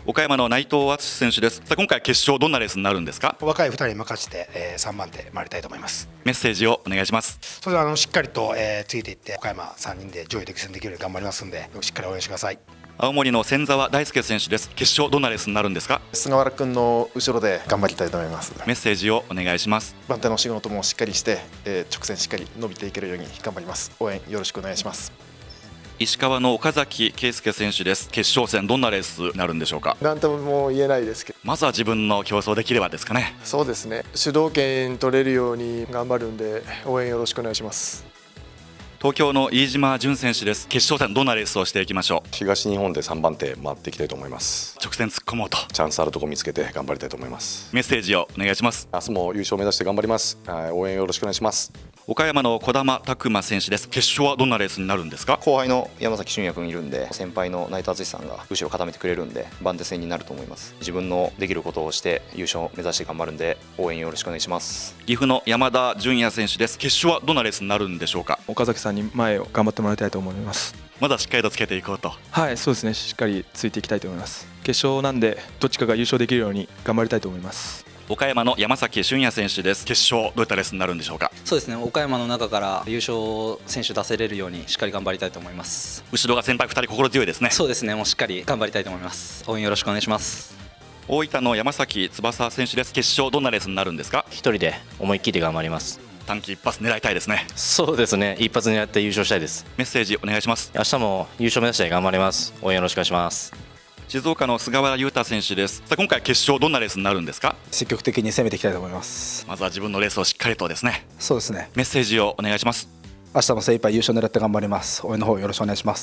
岡山の内藤敦選手です。さあ今回決勝どんなレースになるんですか？ 若い2人に任せて、3番手回りたいと思います。 メッセージをお願いします。 それではしっかりと、ついていって岡山3人で上位で苦戦できるように頑張りますので、しっかり応援してください。 青森の千澤大輔選手です。決勝どんなレースになるんですか？ 菅原君の後ろで頑張りたいと思います。 メッセージをお願いします。 番手の仕事もしっかりして、直線しっかり伸びていけるように頑張ります。応援よろしくお願いします。 石川の岡崎圭介選手です。決勝戦どんなレースになるんでしょうか？ なんとも言えないですけど、 まずは自分の競争できればですかね。 そうですね、主導権取れるように頑張るんで応援よろしくお願いします。 東京の飯島淳選手です。決勝戦どんなレースをしていきましょう？ 東日本で3番手回っていきたいと思います。 直線突っ込もうとチャンスあるところ見つけて頑張りたいと思います。 メッセージをお願いします。 明日も優勝目指して頑張ります。応援よろしくお願いします。 岡山の児玉拓馬選手です。決勝はどんなレースになるんですか？ 後輩の山崎俊也君いるんで、先輩の内藤敦さんが後ろ固めてくれるんで番手戦になると思います。自分のできることをして優勝を目指して頑張るんで応援よろしくお願いします。 岐阜の山田純也選手です。決勝はどんなレースになるんでしょうか？ 岡崎さんに前を頑張ってもらいたいと思います。 まだしっかりとつけていこうと。 はい、そうですね、しっかりついていきたいと思います。決勝なんでどっちかが優勝できるように頑張りたいと思います。 岡山の山崎俊也選手です。決勝どういったレースになるんでしょうか？ そうですね、岡山の中から優勝選手出せれるようにしっかり頑張りたいと思います。 後ろが先輩2人心強いですね。 そうですね、もうしっかり頑張りたいと思います。応援よろしくお願いします。 大分の山崎翼選手です。決勝どんなレースになるんですか？ 一人で思いっきり頑張ります。 短期一発狙いたいですね。 そうですね、一発狙って優勝したいです。 メッセージお願いします。 明日も優勝目指して頑張ります。応援よろしくお願いします。 静岡の菅原雄太選手です。さあ今回決勝どんなレースになるんですか？ 積極的に攻めていきたいと思います。 まずは自分のレースをしっかりとですね。 そうですね、 メッセージをお願いします。 明日も精一杯優勝狙って頑張ります。応援の方よろしくお願いします。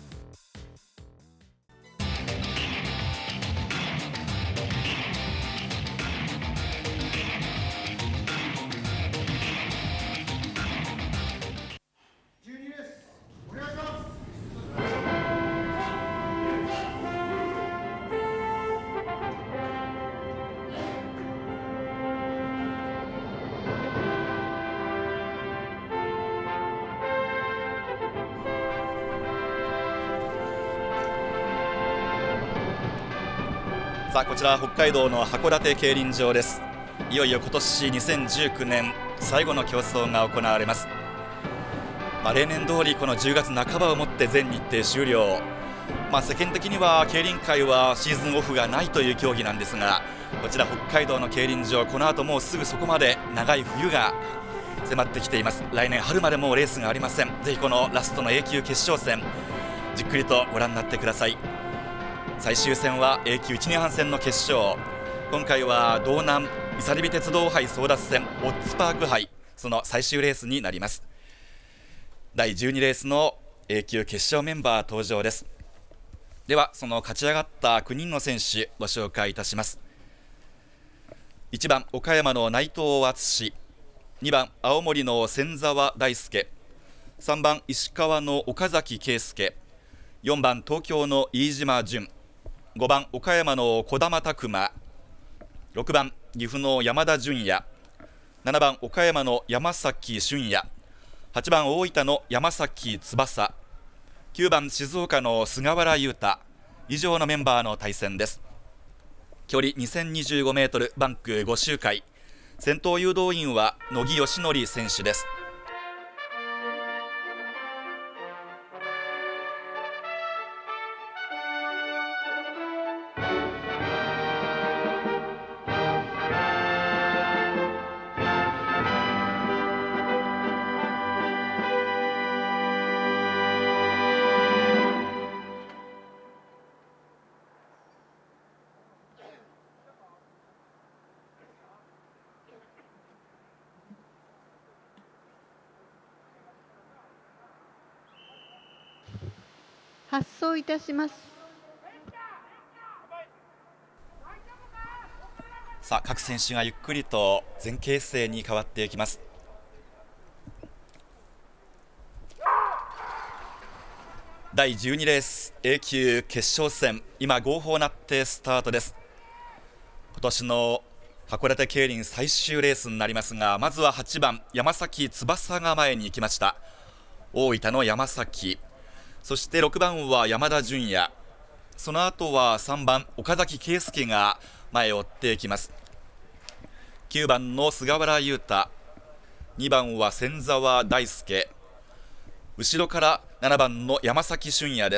さあこちら北海道の函館競輪場です。いよいよ今年2019年最後の競争が行われます。例年通りこの10月半ばをもって全日程終了。世間的には競輪界はシーズンオフがないという競技なんですが、こちら北海道の競輪場、この後もうすぐそこまで長い冬が迫ってきています。来年春までもうレースがありません。ぜひこのラストの A 級決勝戦じっくりとご覧になってください。最終戦は A 級1、2班戦の決勝。今回は道南伊佐リビ鉄道杯争奪戦オッズパーク杯、その最終レースになります。第12レースの A 級決勝メンバー登場です。ではその勝ち上がった9人の選手ご紹介いたします。1番岡山の内藤敦、2番青森の千澤大輔、3番石川の岡崎圭介、4番東京の飯島淳、5番岡山の児玉拓馬、6番岐阜の山田純也、7番岡山の山崎俊也、8番大分の山崎翼、9番静岡の菅原雄太、以上のメンバーの対戦です。距離2025メートル、バンク5周回、先頭誘導員は乃木義則選手です。 発送いたします。 さあ各選手がゆっくりと前傾姿勢に変わっていきます。第12レース A 級決勝戦、今号砲鳴ってスタートです。今年の函館競輪最終レースになりますが、まずは8番山崎翼が前に行きました。大分の山崎、そして6番は山田純也、 その後は3番岡崎圭介が前を追っていきます。9番の菅原優太、2番は千澤大輔、後ろから7番の山崎俊也です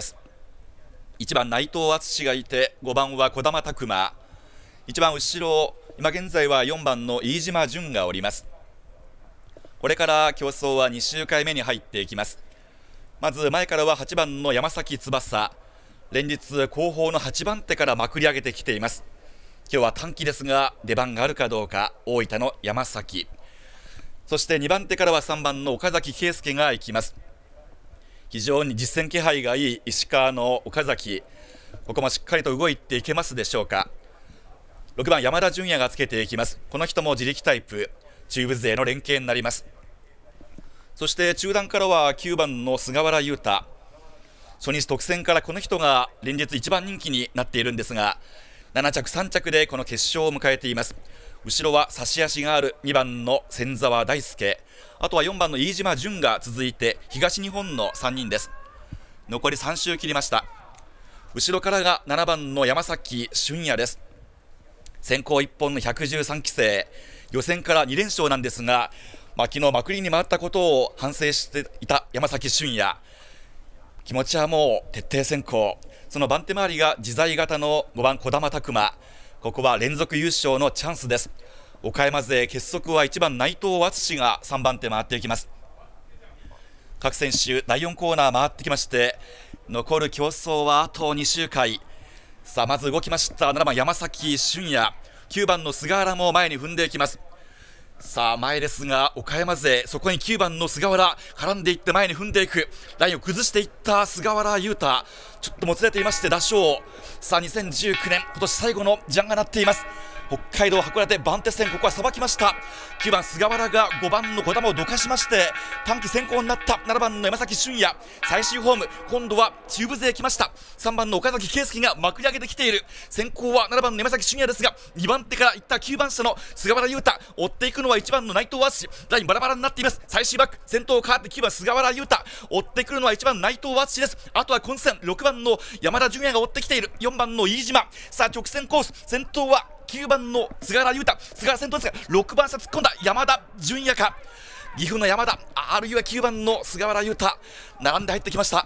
。1番内藤敦がいて、5番は児玉拓磨、一番後ろ、今現在は4番の飯島淳がおります。これから競争は2周回目に入っていきます。まず前からは8番の山崎翼、連日後方の8番手からまくり上げてきています。今日は短期ですが出番があるかどうか、大分の山崎、そして2番手からは3番の岡崎圭介が行きます。非常に実戦気配がいい石川の岡崎、ここもしっかりと動いていけますでしょうか。6番山田純也がつけていきます。この人も自力タイプ、中部勢の連携になります。そして中段からは9番の菅原優太、初日特選からこの人が連日1番人気になっているんですが、7着3着でこの決勝を迎えています。後ろは差し足がある2番の千澤大輔、あとは4番の飯島淳が続いて東日本の3人です。残り3周切りました。後ろからが7番の山崎俊也です。先行1本の113期生、予選から2連勝なんですが、昨日まくりに回ったことを反省していた山崎俊也、気持ちはもう徹底先行。その番手回りが自在型の5番児玉拓磨、ここは連続優勝のチャンスです。岡山勢結束は1番内藤敦が3番手回っていきます。各選手第4コーナー回ってきまして、残る競争はあと2周回。さあまず動きました7番山崎俊也、9番の菅原も前に踏んでいきます。さあ前ですが岡山勢、そこに9番の菅原絡んでいって前に踏んでいく、ラインを崩していった菅原優太、ちょっともつれていまして打賞。さあ2019年今年最後のジャンが鳴っています。北海道函館番手戦、ここはさばきました。9番菅原が5番の児玉をどかしまして短期先行になった7番の山崎俊也、最終ホーム、今度は中部勢来ました。3番の岡崎圭介がまくり上げてきている。先行は7番の山崎俊也ですが、2番手からいった9番車の菅原優太、追っていくのは1番の内藤敦、ラインバラバラになっています。最終バック、先頭を変わって9番菅原優太、追ってくるのは1番内藤敦です。あとは混戦6番の山田純也が追ってきている。4番の飯島、さあ直線コース、先頭は9番の菅原優太、菅原先頭ですが6番車突っ込んだ山田純也か、岐阜の山田、あるいは9番の菅原優太、並んで入ってきました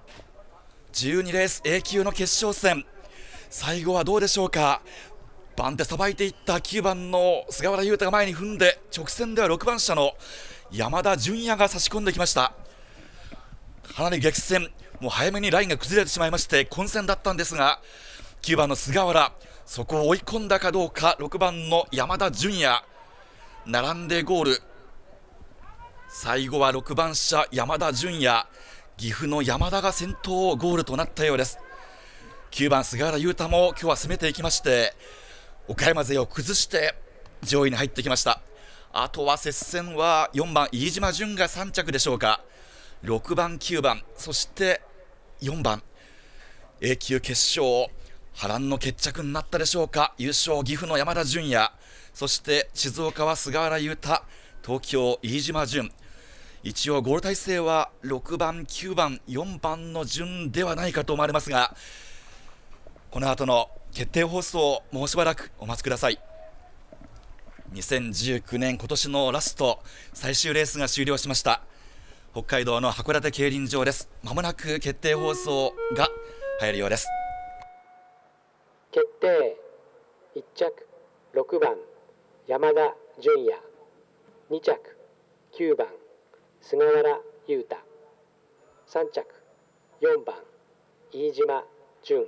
。12レース A 級の決勝戦、最後はどうでしょうか。番手さばいていった9番の菅原優太が前に踏んで、直線では6番車の山田純也が差し込んできました。かなり激戦、もう早めにラインが崩れてしまいまして混戦だったんですが、9番の菅原、そこを追い込んだかどうか。6番の山田純也並んでゴール。最後は6番車山田純也、岐阜の山田が先頭ゴールとなったようです。9番菅原優太も今日は攻めていきまして、岡山勢を崩して上位に入ってきました。あとは接戦は4番飯島淳が3着でしょうか。6番9番そして4番 A 級決勝、波乱の決着になったでしょうか。優勝岐阜の山田純也、そして静岡は菅原優太、東京飯島淳、一応ゴール体制は6番9番4番の順ではないかと思われますが、この後の決定放送もうしばらくお待ちください。2019年今年のラスト最終レースが終了しました。北海道の函館競輪場です。まもなく決定放送が入るようです。 決定。1着6番山田純也、2着9番菅原優太、3着4番飯島淳。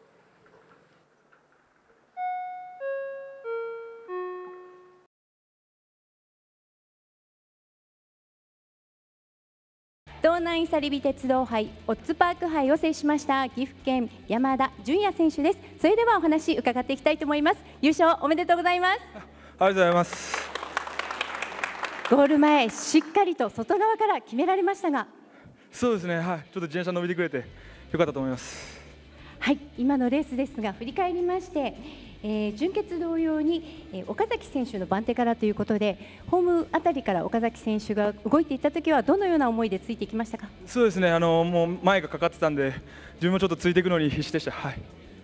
道南いさりび鉄道杯オッズパーク杯を制しました岐阜県山田純也選手です。それではお話伺っていきたいと思います。優勝おめでとうございます。 ありがとうございます。 ゴール前しっかりと外側から決められましたが。 そうですね、はい、ちょっと自転車伸びてくれてよかったと思います。 はい、今のレースですが振り返りまして、準決同様に、岡崎選手の番手からということで、ホームあたりから岡崎選手が動いていったときはどのような思いでついてきましたか。 そうですね、もう前がかかってたんで自分もちょっとついていくのに必死でした。はい、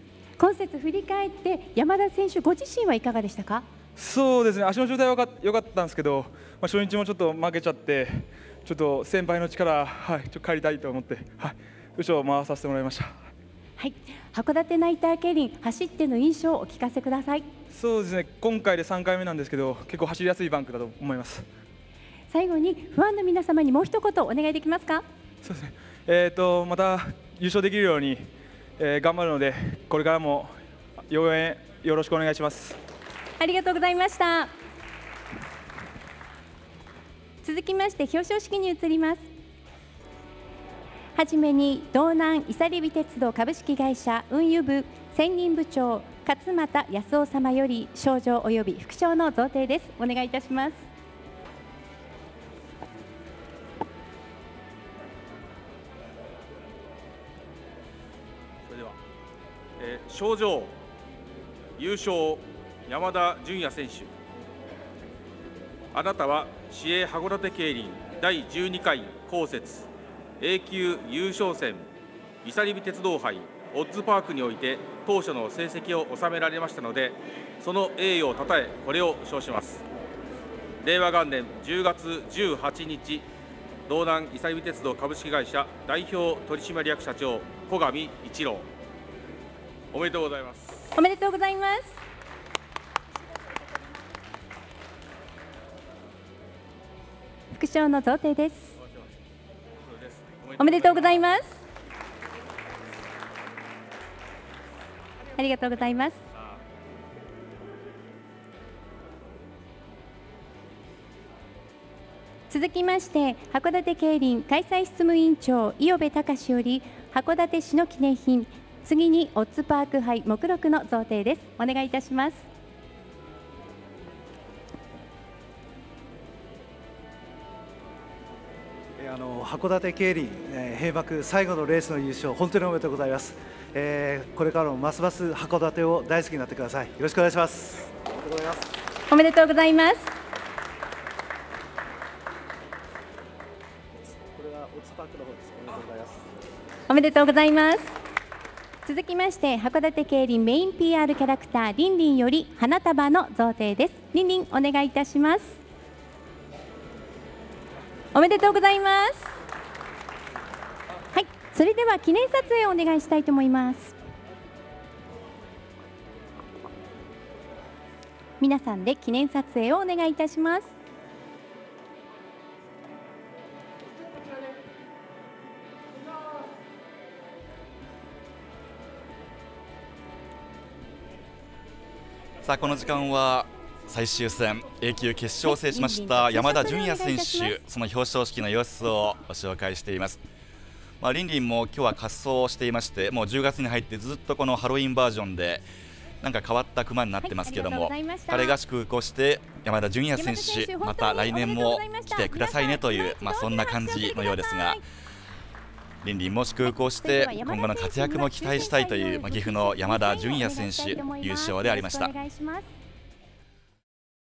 今節振り返って山田選手ご自身はいかがでしたか？ そうですね、足の状態は良かったんですけど、初日もちょっと負けちゃって、ちょっと先輩の力、ちょっと借りたいと思って、後ろを回させてもらいました。 はい、函館ナイター競輪走っての印象をお聞かせください。 そうですね、今回で3回目なんですけど、結構走りやすいバンクだと思います。 最後にファンの皆様にもう一言お願いできますか？ そうですね、また優勝できるように、頑張るので、これからも応援よろしくお願いします。 ありがとうございました。続きまして表彰式に移ります。はじめに道南いさりび鉄道株式会社運輸部専任部長勝俣康夫様より賞状及び副賞の贈呈です。お願いいたします。 それでは、賞状優勝山田純也選手、あなたは市営函館競輪第12回後節A級優勝戦いさりび鉄道杯オッズパークにおいて当初の成績を収められましたので、その栄誉をたたえこれを称します。令和元年10月18日道南いさりび鉄道株式会社代表取締役社長小上一郎、おめでとうございます。 おめでとうございます。副賞の贈呈です。おめでとうございます。ありがとうございます。続きまして函館競輪開催執務委員長伊予部隆より函館市の記念品、次にオッズパーク杯目録の贈呈です。お願いいたします。 函館競輪、閉幕最後のレースの優勝、本当におめでとうございます。これからもますます函館を大好きになってください。よろしくお願いします。 おめでとうございます。 これはオッズパークの方です。おめでとうございます。 おめでとうございます。続きまして函館競輪メイン PR キャラクターリンリンより花束の贈呈です。リンリンお願いいたします。おめでとうございます。はい、それでは記念撮影をお願いしたいと思います。皆さんで記念撮影をお願いいたします。 さあこの時間は最終戦 A 級決勝を制しました山田純也選手、その表彰式の様子をご紹介しています。リンリンも今日は滑走をしていまして、もう10月に入ってずっとこのハロウィンバージョンでなんか変わった熊になってますけども、彼が祝福をして山田純也選手また来年も来てくださいねという、そんな感じのようですが、リンリンも祝福をして今後の活躍も期待したいという岐阜の山田純也選手優勝でありました。